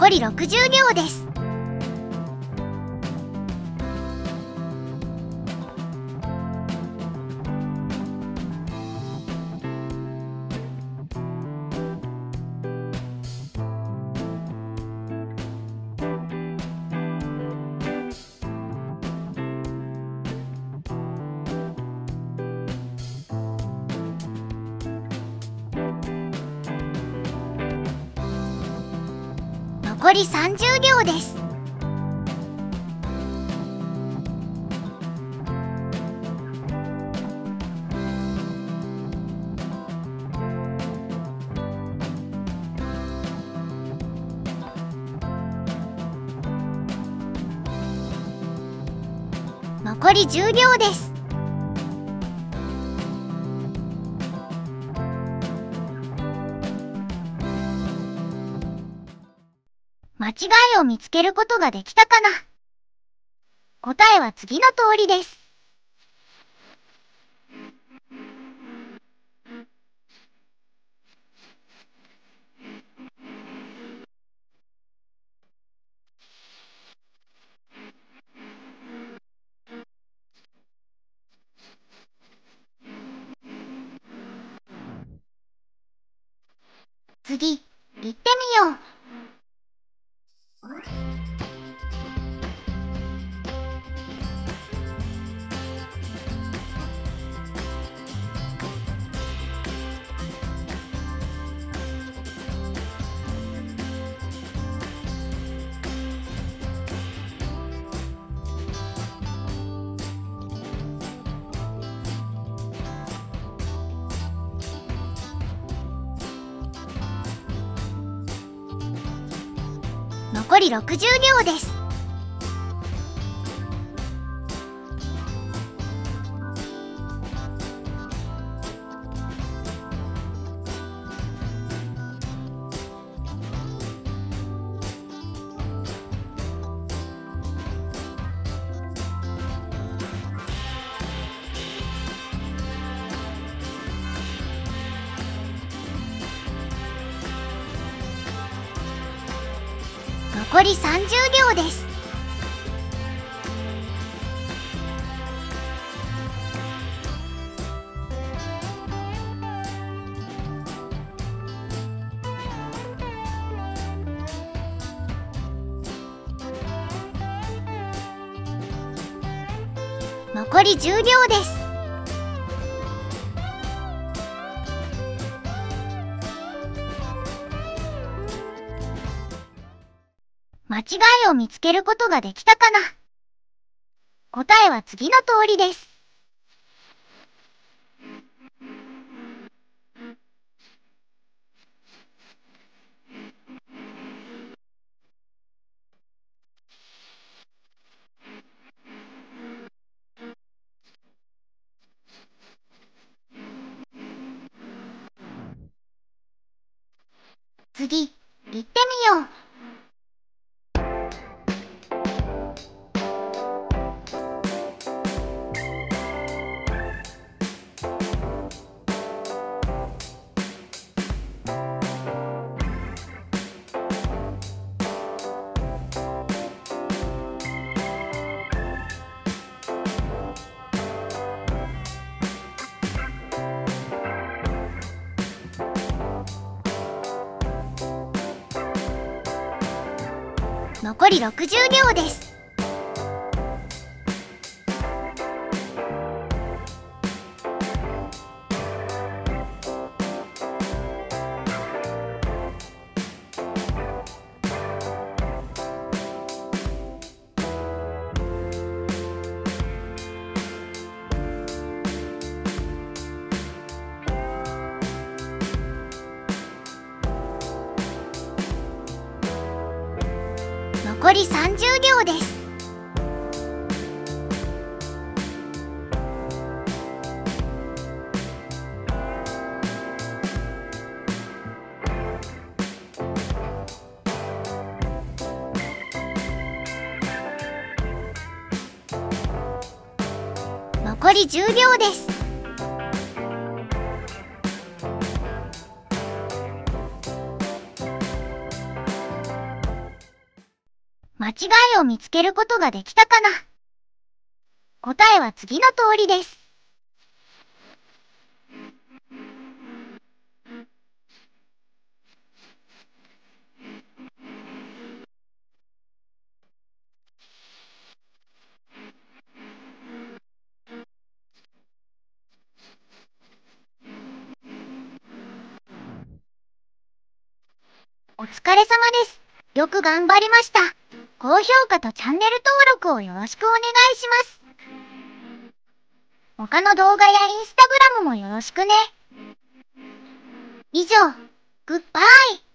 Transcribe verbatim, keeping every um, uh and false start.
残りろくじゅうびょうです。残りさんじゅうびょうです。残りじゅうびょうです。間違いを見つけることができたかな？答えは次の通りです。次、行ってみよう。残りろくじゅうびょうです。残りさんじゅうびょうです。残りじゅうびょうです。間違いを見つけることができたかな？答えは次の通りです。次、行ってみよう。残りろくじゅうびょうです。残りさんじゅうびょうです。残りじゅうびょうです。 違いを見つけることができたかな。答えは次の通りです。お疲れ様です。よく頑張りました。高評価とチャンネル登録をよろしくお願いします。他の動画やインスタグラムもよろしくね。以上、グッバイ。